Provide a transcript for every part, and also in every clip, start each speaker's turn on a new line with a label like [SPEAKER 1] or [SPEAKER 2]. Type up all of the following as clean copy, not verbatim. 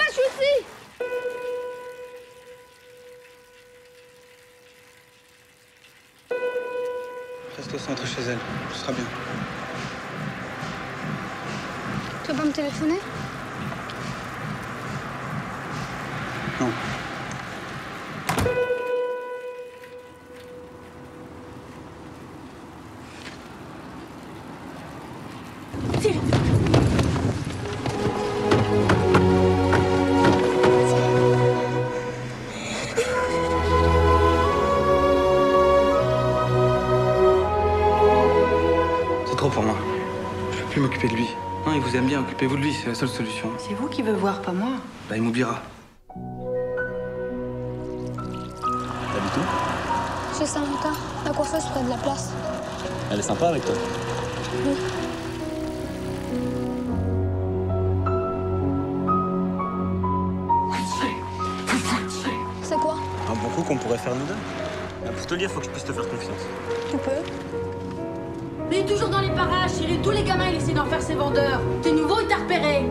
[SPEAKER 1] je suis ici.
[SPEAKER 2] Reste au centre chez elle, ce sera bien.
[SPEAKER 1] Tu vas pas me téléphoner?
[SPEAKER 2] Non. C'est trop pour moi. Je peux plus m'occuper de lui. Non, il vous aime bien, occupez-vous de lui, c'est la seule solution.
[SPEAKER 3] C'est vous qui veut voir, pas moi.
[SPEAKER 2] Bah, il m'oubliera.
[SPEAKER 4] T'habites où?
[SPEAKER 1] Chez Saint-Martin, la coiffeuse près de la place.
[SPEAKER 4] Elle est sympa avec toi?
[SPEAKER 1] Oui. C'est quoi?
[SPEAKER 4] Un bon coup qu'on pourrait faire nous deux. Pour te le dire, faut que je puisse te faire confiance.
[SPEAKER 1] Tu peux?
[SPEAKER 5] Mais il est toujours dans les parages, Cyril. Tous les gamins, il essaie d'en faire ses vendeurs. T'es nouveau, il t'a repéré.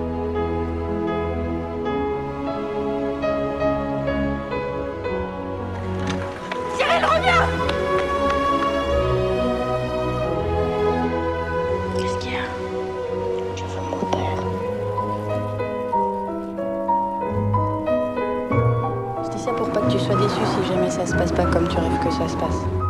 [SPEAKER 5] Cyril, reviens!
[SPEAKER 1] Qu'est-ce qu'il y a? Je veux mon père.
[SPEAKER 3] Je dis ça pour pas que tu sois déçu si jamais ça se passe pas comme tu rêves que ça se passe.